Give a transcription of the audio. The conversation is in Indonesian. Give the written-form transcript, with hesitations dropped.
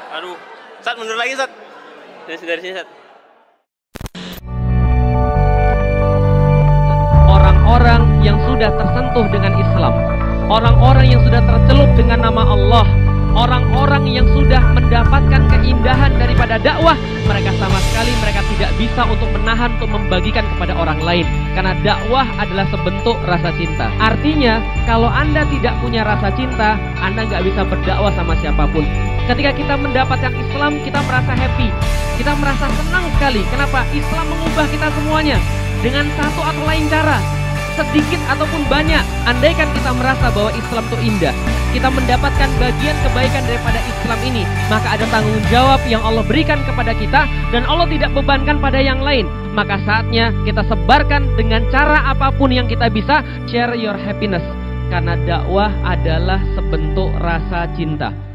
Aduh, Sat, mundur lagi, Sat. Dari sini, Sat. Orang-orang yang sudah tersentuh dengan Islam, orang-orang yang sudah tercelup dengan nama Allah, orang-orang yang sudah mendapatkan keindahan daripada dakwah, mereka sama sekali mereka tidak bisa untuk menahan untuk membagikan kepada orang lain, karena dakwah adalah sebentuk rasa cinta. Artinya kalau Anda tidak punya rasa cinta, Anda nggak bisa berdakwah sama siapapun. Ketika kita mendapatkan Islam, kita merasa happy, kita merasa senang sekali. Kenapa? Islam mengubah kita semuanya dengan satu atau lain cara, sedikit ataupun banyak. Andaikan kita merasa bahwa Islam itu indah, kita mendapatkan bagian kebaikan daripada Islam ini, maka ada tanggung jawab yang Allah berikan kepada kita dan Allah tidak bebankan pada yang lain. Maka saatnya kita sebarkan dengan cara apapun yang kita bisa. Share your happiness, karena dakwah adalah sebentuk rasa cinta.